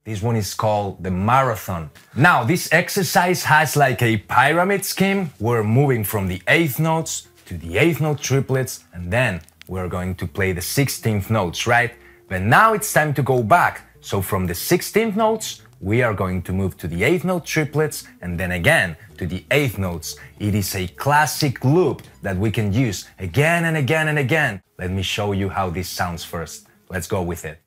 This one is called the marathon. Now, this exercise has like a pyramid scheme. We're moving from the 8th notes to the 8th note triplets, and then we're going to play the 16th notes, right? But now it's time to go back. So from the 16th notes, we are going to move to the 8th note triplets, and then again to the 8th notes. It is a classic loop that we can use again and again and again. Let me show you how this sounds first. Let's go with it.